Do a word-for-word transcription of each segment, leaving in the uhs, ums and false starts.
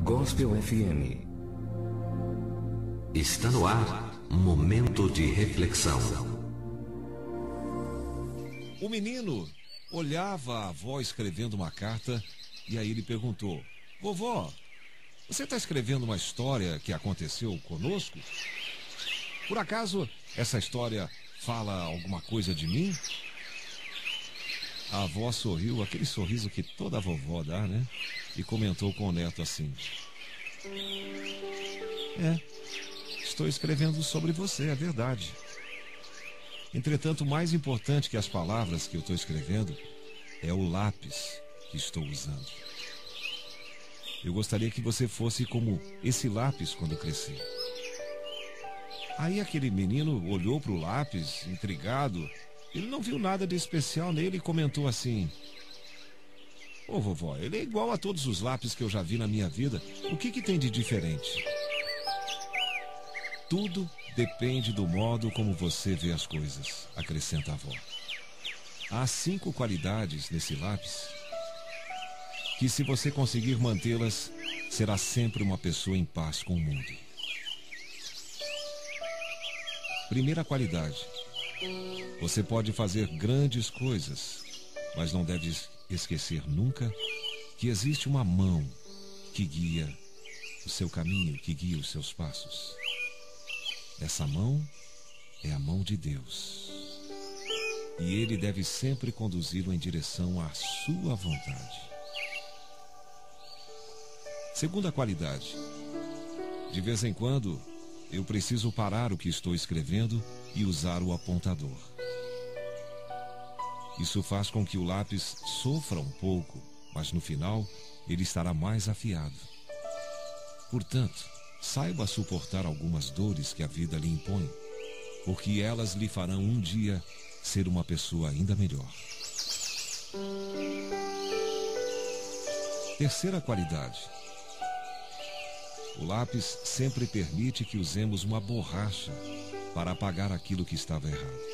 Gospel F M. Está no ar, momento de reflexão. O menino olhava a avó escrevendo uma carta e aí ele perguntou: vovó, você está escrevendo uma história que aconteceu conosco? Por acaso essa história fala alguma coisa de mim? A avó sorriu, aquele sorriso que toda vovó dá, né? E comentou com o neto assim: É, estou escrevendo sobre você, é verdade. Entretanto, mais importante que as palavras que eu estou escrevendo é o lápis que estou usando. Eu gostaria que você fosse como esse lápis quando crescer. Aí aquele menino olhou para o lápis, intrigado. Ele não viu nada de especial nele e comentou assim: Ô vovó, ele é igual a todos os lápis que eu já vi na minha vida. O que que tem de diferente? Tudo depende do modo como você vê as coisas, acrescenta a avó. Há cinco qualidades nesse lápis que, se você conseguir mantê-las, será sempre uma pessoa em paz com o mundo. Primeira qualidade: você pode fazer grandes coisas, mas não deve esquecer nunca que existe uma mão que guia o seu caminho, que guia os seus passos. Essa mão é a mão de Deus. E Ele deve sempre conduzi-lo em direção à sua vontade. Segunda qualidade: de vez em quando, eu preciso parar o que estou escrevendo e usar o apontador. Isso faz com que o lápis sofra um pouco, mas no final ele estará mais afiado. Portanto, saiba suportar algumas dores que a vida lhe impõe, porque elas lhe farão um dia ser uma pessoa ainda melhor. Terceira qualidade: o lápis sempre permite que usemos uma borracha para apagar aquilo que estava errado.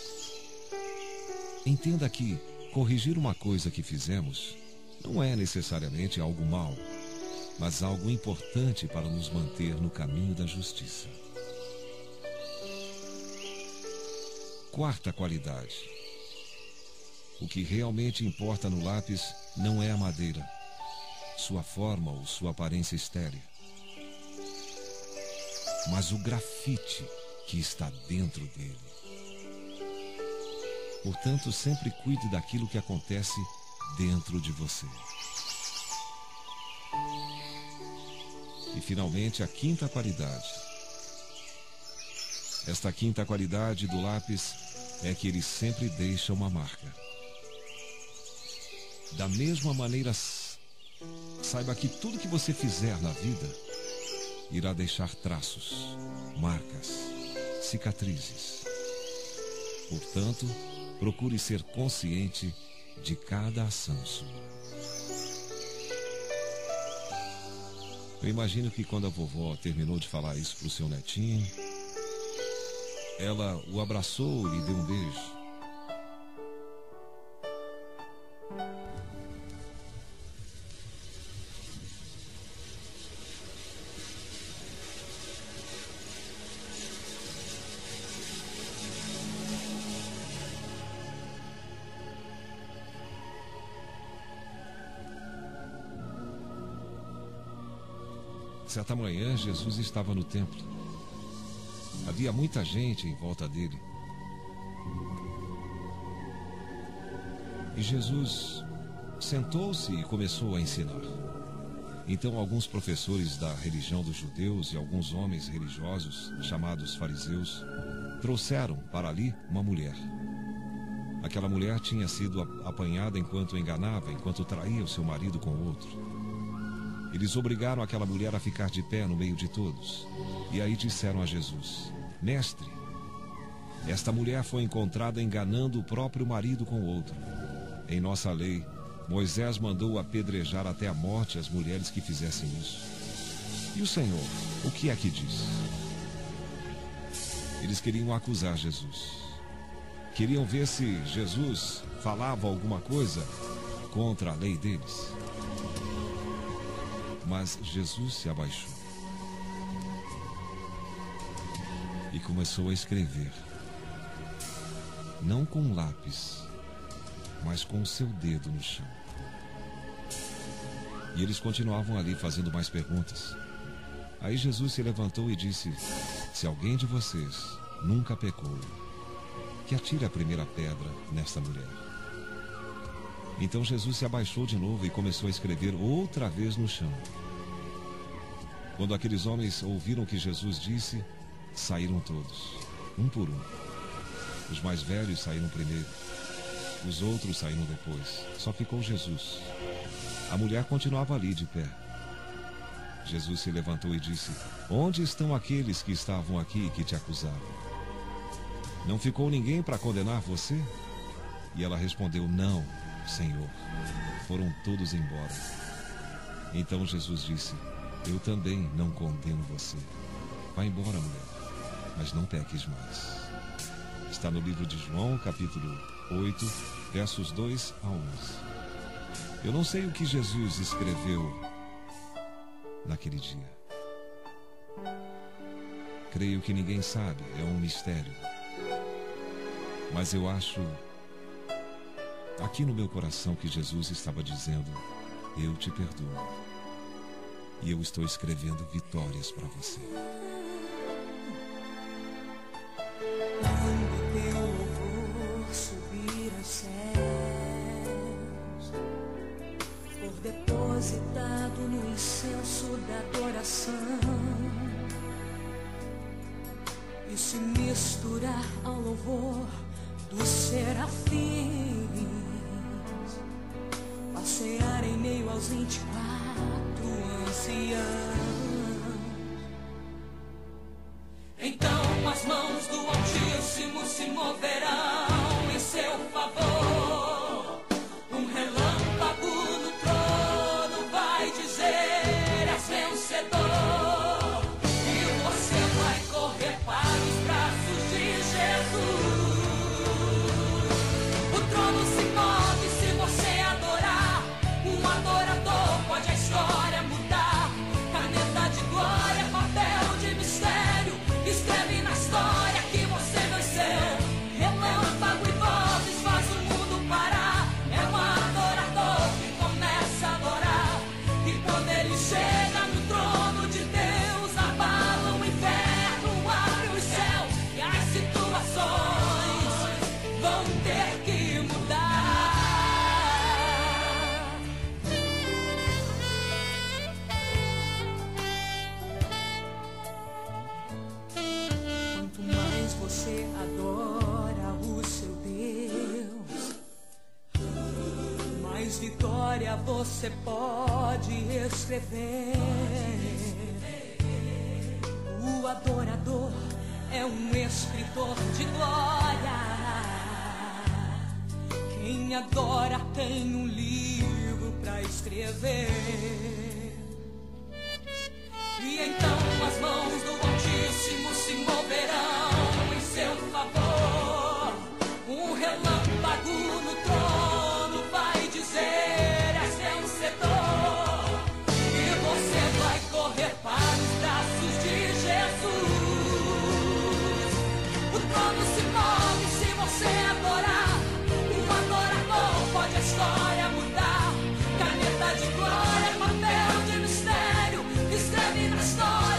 Entenda que corrigir uma coisa que fizemos não é necessariamente algo mau, mas algo importante para nos manter no caminho da justiça. Quarta qualidade: o que realmente importa no lápis não é a madeira, sua forma ou sua aparência exterior, mas o grafite que está dentro dele. Portanto, sempre cuide daquilo que acontece dentro de você. E, finalmente, a quinta qualidade. Esta quinta qualidade do lápis é que ele sempre deixa uma marca. Da mesma maneira, saiba que tudo que você fizer na vida irá deixar traços, marcas, cicatrizes. Portanto, procure ser consciente de cada ação sua. Eu imagino que quando a vovó terminou de falar isso para o seu netinho, ela o abraçou e lhe deu um beijo. Certa manhã, Jesus estava no templo. Havia muita gente em volta dele. E Jesus sentou-se e começou a ensinar. Então, alguns professores da religião dos judeus e alguns homens religiosos, chamados fariseus, trouxeram para ali uma mulher. Aquela mulher tinha sido apanhada enquanto enganava, enquanto traía o seu marido com outro. Eles obrigaram aquela mulher a ficar de pé no meio de todos. E aí disseram a Jesus: Mestre, esta mulher foi encontrada enganando o próprio marido com outro. Em nossa lei, Moisés mandou apedrejar até a morte as mulheres que fizessem isso. E o Senhor, o que é que diz? Eles queriam acusar Jesus. Queriam ver se Jesus falava alguma coisa contra a lei deles. Mas Jesus se abaixou e começou a escrever, não com um lápis, mas com o seu dedo no chão. E eles continuavam ali fazendo mais perguntas. Aí Jesus se levantou e disse: se alguém de vocês nunca pecou, que atire a primeira pedra nesta mulher. Então Jesus se abaixou de novo e começou a escrever outra vez no chão. Quando aqueles homens ouviram o que Jesus disse, saíram todos, um por um. Os mais velhos saíram primeiro, os outros saíram depois. Só ficou Jesus. A mulher continuava ali de pé. Jesus se levantou e disse: onde estão aqueles que estavam aqui e que te acusavam? Não ficou ninguém para condenar você? E ela respondeu: não, Senhor, foram todos embora. Então Jesus disse: eu também não condeno você. Vá embora, mulher, mas não peques mais. Está no livro de João, capítulo oito, versos dois a onze. Eu não sei o que Jesus escreveu naquele dia. Creio que ninguém sabe, é um mistério. Mas eu acho aqui no meu coração que Jesus estava dizendo: eu te perdoo. E eu estou escrevendo vitórias para você. Quando teu louvor subir aos céus, for depositado no incenso da adoração e se misturar ao louvor dos serafins, passear em meio aos vinte e quatro anciãos. Então as mãos do Altíssimo se moverão em seu favor. Um relâmpago no trono vai dizer: és vencedor. E você vai correr para os braços de Jesus. O trono se move se você adorar. Um adorador pode a história mudar. Caneta de glória, papel de mistério, escreve na história que você venceu. Relâmpago e vozes faz o mundo parar. É um adorador que começa a adorar. E quando ele chega no trono de Deus, abala o inferno, abre os céus e as situações vão ter que mudar. Quanto mais você adora o seu Deus, mais vitória você pode escrever. O adorador é um escritor de glória. Quem adora tem um livro para escrever. E então as mãos do Altíssimo se moverão em seu favor. Um relâmpago no trono vai dizer: és vencedor. E você vai correr para os braços de Jesus. O trono se move se você adorar. Um adorador pode a história mudar. Caneta de glória, papel de mistério, escreve na história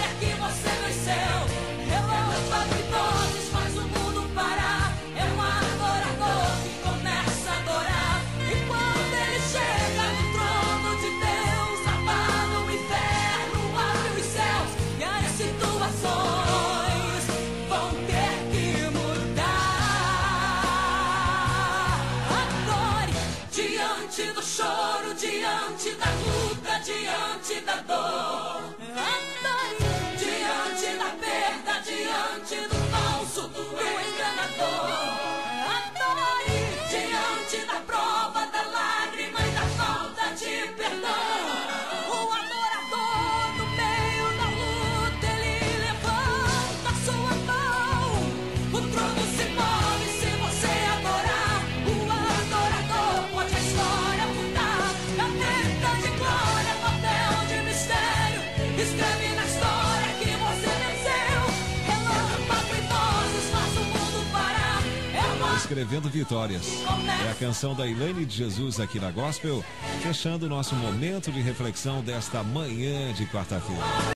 escrevendo vitórias. É a canção da Elaine de Jesus aqui na Gospel, fechando o nosso momento de reflexão desta manhã de quarta-feira.